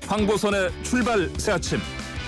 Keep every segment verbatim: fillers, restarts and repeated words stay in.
황보선의 출발 새 아침.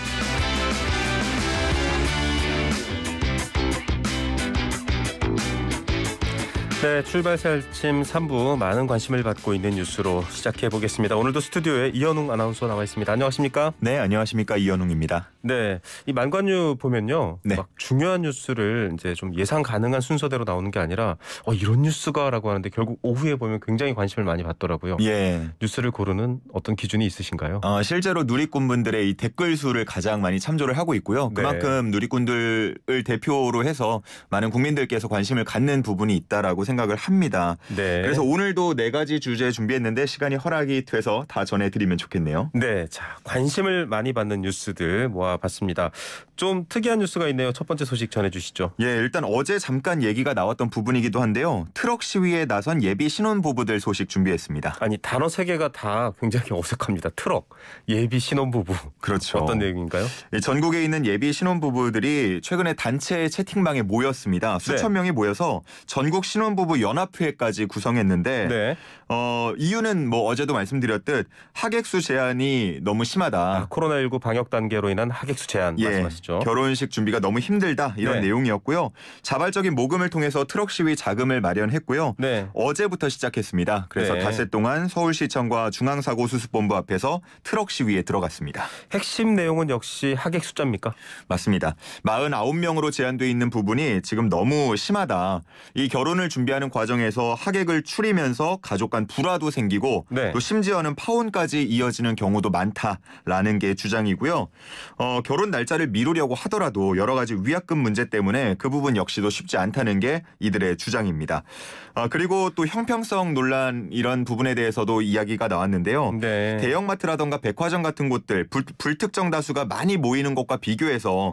네, 출발 새 아침 삼 부 많은 관심을 받고 있는 뉴스로 시작해 보겠습니다. 오늘도 스튜디오에 이현웅 아나운서 나와 있습니다. 안녕하십니까? 네, 안녕하십니까, 이현웅입니다. 네, 이 만관유 보면요, 네. 막 중요한 뉴스를 이제 좀 예상 가능한 순서대로 나오는 게 아니라 어 이런 뉴스가라고 하는데 결국 오후에 보면 굉장히 관심을 많이 받더라고요. 예. 뉴스를 고르는 어떤 기준이 있으신가요? 어, 실제로 누리꾼분들의 이 댓글 수를 가장 많이 참조를 하고 있고요. 그만큼 네. 누리꾼들을 대표로 해서 많은 국민들께서 관심을 갖는 부분이 있다라고 생각을 합니다. 네. 그래서 오늘도 네 가지 주제 준비했는데 시간이 허락이 돼서 다 전해드리면 좋겠네요. 네, 자 관심을 많이 받는 뉴스들 모아봤습니다. 좀 특이한 뉴스가 있네요. 첫 번째 소식 전해주시죠. 예, 일단 어제 잠깐 얘기가 나왔던 부분이기도 한데요. 트럭 시위에 나선 예비 신혼부부들 소식 준비했습니다. 아니 단어 세 개가 다 굉장히 어색합니다. 트럭, 예비 신혼부부. 그렇죠. 어떤 내용인가요? 예, 전국에 있는 예비 신혼부부들이 최근에 단체 채팅방에 모였습니다. 수천 네. 명이 모여서 전국 신혼부부 연합회까지 구성했는데 네. 어, 이유는 뭐 어제도 말씀드렸듯 하객수 제한이 너무 심하다. 아, 코로나십구 방역 단계로 인한 하객수 제한 예, 말씀하시죠? 결혼식 준비가 너무 힘들다 이런 네. 내용이었고요. 자발적인 모금을 통해서 트럭 시위 자금을 마련했고요. 네. 어제부터 시작했습니다. 그래서 네. 닷새 동안 서울시청과 중앙사고수습본부 앞에서 트럭 시위에 들어갔습니다. 핵심 내용은 역시 하객 숫자입니까? 맞습니다. 사십구 명으로 제한되어 있는 부분이 지금 너무 심하다. 이 결혼을 준비하는 과정에서 하객을 추리면서 가족 간 불화도 생기고 네. 또 심지어는 파혼까지 이어지는 경우도 많다라는 게 주장이고요. 어, 결혼 날짜를 미루려고 하더라도 여러 가지 위약금 문제 때문에 그 부분 역시도 쉽지 않다는 게 이들의 주장입니다. 어, 그리고 또 형평성 논란 이런 부분에 대해서도 이야기가 나왔는데요. 네. 대형마트라던가 백화점 같은 곳들 불, 불특정 다수가 많이 모이는 곳과 비교해서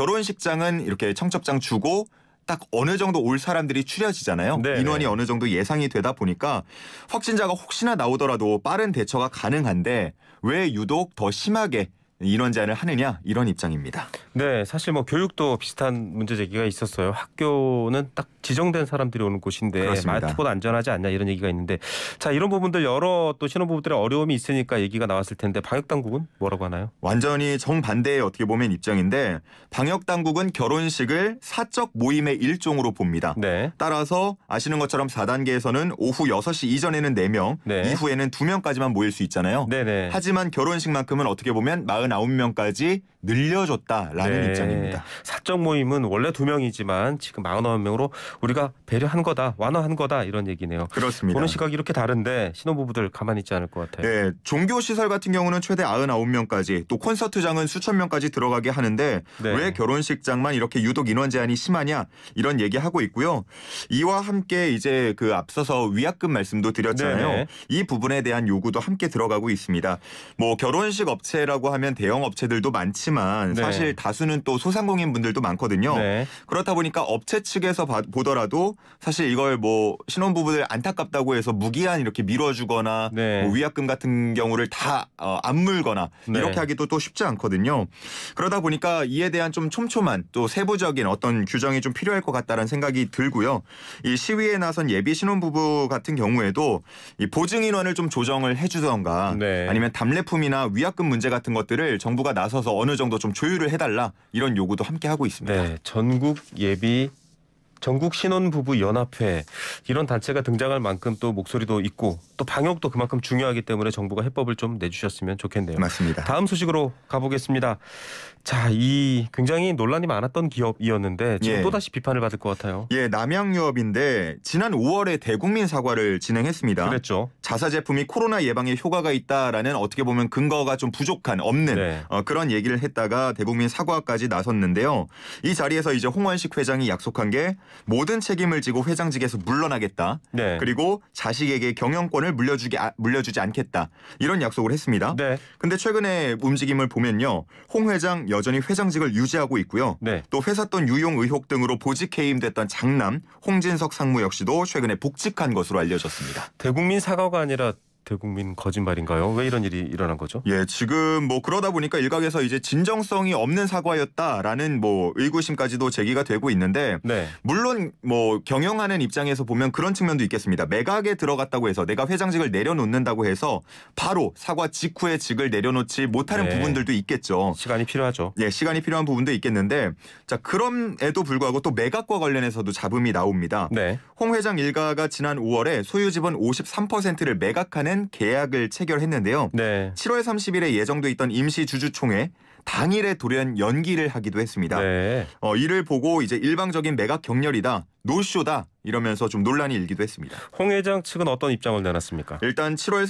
결혼식장은 이렇게 청첩장 주고 딱 어느 정도 올 사람들이 추려지잖아요. 네네. 인원이 어느 정도 예상이 되다 보니까 확진자가 혹시나 나오더라도 빠른 대처가 가능한데 왜 유독 더 심하게 인원 제한을 하느냐 이런 입장입니다. 네, 사실 뭐 교육도 비슷한 문제 제기가 있었어요. 학교는 딱 지정된 사람들이 오는 곳인데 그렇습니다. 마트보다 안전하지 않냐 이런 얘기가 있는데 자 이런 부분들 여러 또 신혼부부들의 어려움이 있으니까 얘기가 나왔을 텐데 방역당국은 뭐라고 하나요? 완전히 정반대의 어떻게 보면 입장인데 방역당국은 결혼식을 사적 모임의 일종으로 봅니다. 네. 따라서 아시는 것처럼 사 단계에서는 오후 여섯 시 이전에는 네 명, 네. 이후에는 두 명까지만 모일 수 있잖아요. 네네. 하지만 결혼식만큼은 어떻게 보면 사십구 명까지 늘려줬다라는 네. 입장입니다. 사적 모임은 원래 두 명이지만 지금 사십구 명으로 우리가 배려한 거다, 완화한 거다 이런 얘기네요. 그렇습니다. 보는 시각이 이렇게 다른데 신혼부부들 가만히 있지 않을 것 같아요. 네, 종교시설 같은 경우는 최대 사십구 명까지 또 콘서트장은 수천 명까지 들어가게 하는데 네. 왜 결혼식장만 이렇게 유독 인원 제한이 심하냐 이런 얘기하고 있고요. 이와 함께 이제 그 앞서서 위약금 말씀도 드렸잖아요. 네네. 이 부분에 대한 요구도 함께 들어가고 있습니다. 뭐 결혼식 업체라고 하면 대형 업체들도 많지만 네. 사실 다수는 또 소상공인 분들도 많거든요. 네. 그렇다 보니까 업체 측에서 봐- 보더라도 사실 이걸 뭐 신혼부부들 안타깝다고 해서 무기한 이렇게 밀어주거나 네. 뭐 위약금 같은 경우를 다 어, 안 물거나 네. 이렇게 하기도 또 쉽지 않거든요. 그러다 보니까 이에 대한 좀 촘촘한 또 세부적인 어떤 규정이 좀 필요할 것 같다는 생각이 들고요. 이 시위에 나선 예비 신혼부부 같은 경우에도 이 보증 인원을 좀 조정을 해주던가 네. 아니면 답례품이나 위약금 문제 같은 것들을 정부가 나서서 어느 정도 좀 조율을 해달라 이런 요구도 함께 하고 있습니다. 네, 전국 예비 전국 신혼부부 연합회 이런 단체가 등장할 만큼 또 목소리도 있고 또 방역도 그만큼 중요하기 때문에 정부가 해법을 좀 내주셨으면 좋겠네요. 맞습니다. 다음 소식으로 가보겠습니다. 자, 이 굉장히 논란이 많았던 기업이었는데 지금 예. 또다시 비판을 받을 것 같아요. 예, 남양유업인데 지난 오월에 대국민 사과를 진행했습니다. 그랬죠. 자사 제품이 코로나 예방에 효과가 있다라는 어떻게 보면 근거가 좀 부족한 없는 네. 어, 그런 얘기를 했다가 대국민 사과까지 나섰는데요. 이 자리에서 이제 홍원식 회장이 약속한 게 모든 책임을 지고 회장직에서 물러나겠다. 네. 그리고 자식에게 경영권을 물려주기 아, 물려주지 않겠다. 이런 약속을 했습니다. 네. 근데 최근에 움직임을 보면요. 홍 회장 여전히 회장직을 유지하고 있고요. 네. 또 회사 돈 유용 의혹 등으로 보직 해임됐던 장남 홍진석 상무 역시도 최근에 복직한 것으로 알려졌습니다. 대국민 사과가 아니라 대국민 거짓말인가요? 왜 이런 일이 일어난 거죠? 예, 지금 뭐 그러다 보니까 일각에서 이제 진정성이 없는 사과였다라는 뭐 의구심까지도 제기가 되고 있는데 네. 물론 뭐 경영하는 입장에서 보면 그런 측면도 있겠습니다. 매각에 들어갔다고 해서 내가 회장직을 내려놓는다고 해서 바로 사과 직후에 직을 내려놓지 못하는 네. 부분들도 있겠죠. 시간이 필요하죠. 예, 시간이 필요한 부분도 있겠는데 자, 그럼에도 불구하고 또 매각과 관련해서도 잡음이 나옵니다. 네. 홍 회장 일가가 지난 오월에 소유 지분 오십삼 퍼센트를 매각하는 계약을 체결했는데요. 네. 칠월 삼십일에 예정돼 있던 임시 주주총회 당일에 돌연 연기를 하기도 했습니다. 네. 어, 이를 보고 이제 일방적인 매각 격렬이다, 노쇼다 이러면서 좀 논란이 일기도 했습니다. 홍 회장 측은 어떤 입장을 내놨습니까? 일단 칠월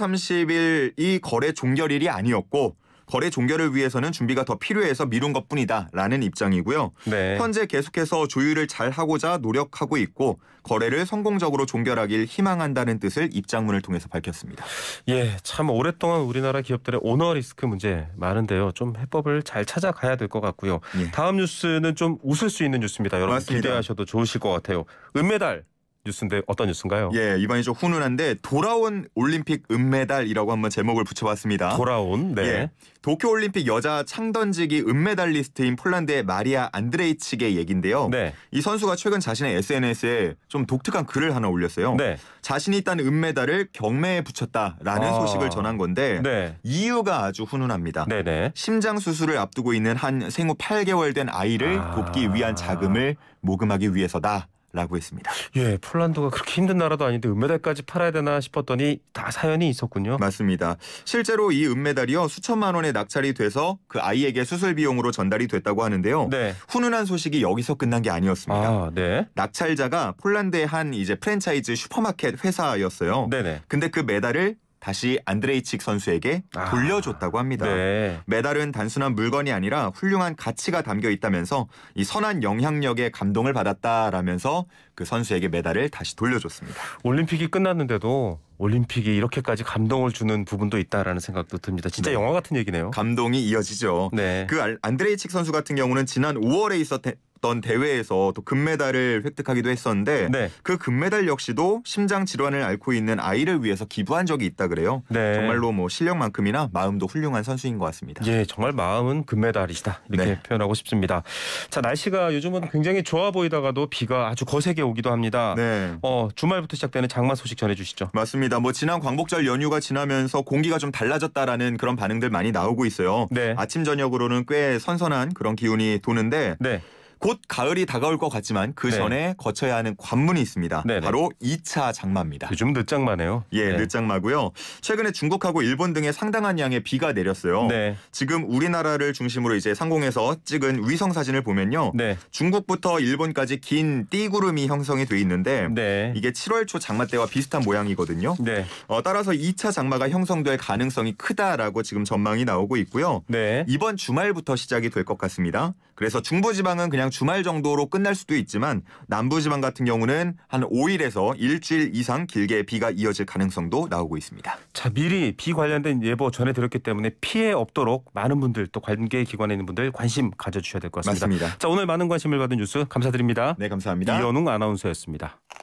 삼십일이 거래 종결일이 아니었고 거래 종결을 위해서는 준비가 더 필요해서 미룬 것뿐이다라는 입장이고요. 네. 현재 계속해서 조율을 잘 하고자 노력하고 있고 거래를 성공적으로 종결하길 희망한다는 뜻을 입장문을 통해서 밝혔습니다. 예, 참 오랫동안 우리나라 기업들의 오너 리스크 문제 많은데요. 좀 해법을 잘 찾아가야 될 것 같고요. 예. 다음 뉴스는 좀 웃을 수 있는 뉴스입니다. 여러분 맞습니다. 기대하셔도 좋으실 것 같아요. 은메달 뉴스인데 어떤 뉴스인가요? 예, 이번이 좀 훈훈한데 돌아온 올림픽 은메달이라고 한번 제목을 붙여봤습니다. 돌아온. 네. 예, 도쿄올림픽 여자 창던지기 은메달리스트인 폴란드의 마리아 안드레이치의 얘긴데요. 네. 이 선수가 최근 자신의 에스엔에스에 좀 독특한 글을 하나 올렸어요. 네. 자신이 딴 은메달을 경매에 붙였다라는 아. 소식을 전한 건데 네. 이유가 아주 훈훈합니다. 네네. 심장 수술을 앞두고 있는 한 생후 팔 개월 된 아이를 아. 돕기 위한 자금을 모금하기 위해서다. 라고 했습니다. 예, 폴란드가 그렇게 힘든 나라도 아닌데 은메달까지 팔아야 되나 싶었더니 다 사연이 있었군요. 맞습니다. 실제로 이 은메달이요 수천만 원에 낙찰이 돼서 그 아이에게 수술 비용으로 전달이 됐다고 하는데요. 네. 훈훈한 소식이 여기서 끝난 게 아니었습니다. 아, 네. 낙찰자가 폴란드의 한 이제 프랜차이즈 슈퍼마켓 회사였어요. 네네. 근데 그 메달을 다시 안드레이칙 선수에게 아. 돌려줬다고 합니다. 네. 메달은 단순한 물건이 아니라 훌륭한 가치가 담겨 있다면서 이 선한 영향력에 감동을 받았다라면서 그 선수에게 메달을 다시 돌려줬습니다. 올림픽이 끝났는데도 올림픽이 이렇게까지 감동을 주는 부분도 있다라는 생각도 듭니다. 진짜 네. 영화 같은 얘기네요. 감동이 이어지죠. 네. 그 알- 안드레이칙 선수 같은 경우는 지난 오월에 있었던 대회에서 또 금메달을 획득하기도 했었는데 네. 그 금메달 역시도 심장 질환을 앓고 있는 아이를 위해서 기부한 적이 있다 그래요. 네. 정말로 뭐 실력만큼이나 마음도 훌륭한 선수인 것 같습니다. 예, 정말 마음은 금메달이시다 이렇게 네. 표현하고 싶습니다. 자, 날씨가 요즘은 굉장히 좋아 보이다가도 비가 아주 거세게 오기도 합니다. 네. 어, 주말부터 시작되는 장마 소식 전해주시죠. 맞습니다. 뭐 지난 광복절 연휴가 지나면서 공기가 좀 달라졌다라는 그런 반응들 많이 나오고 있어요. 네. 아침 저녁으로는 꽤 선선한 그런 기온이 도는데 네. 곧 가을이 다가올 것 같지만 그 네. 전에 거쳐야 하는 관문이 있습니다. 네네. 바로 이 차 장마입니다. 요즘 늦장마네요. 예, 네. 늦장마고요. 최근에 중국하고 일본 등에 상당한 양의 비가 내렸어요. 네. 지금 우리나라를 중심으로 이제 상공에서 찍은 위성 사진을 보면요. 네. 중국부터 일본까지 긴 띠구름이 형성이 돼 있는데 네. 이게 칠월 초 장마 때와 비슷한 모양이거든요. 네. 어, 따라서 이 차 장마가 형성될 가능성이 크다라고 지금 전망이 나오고 있고요. 네. 이번 주말부터 시작이 될 것 같습니다. 그래서 중부지방은 그냥 주말 정도로 끝날 수도 있지만 남부지방 같은 경우는 한 오 일에서 일주일 이상 길게 비가 이어질 가능성도 나오고 있습니다. 자, 미리 비 관련된 예보 전해드렸기 때문에 피해 없도록 많은 분들 또 관계 기관에 있는 분들 관심 가져주셔야 될 것 같습니다. 맞습니다. 자, 오늘 많은 관심을 받은 뉴스 감사드립니다. 네, 감사합니다. 이현웅 아나운서였습니다.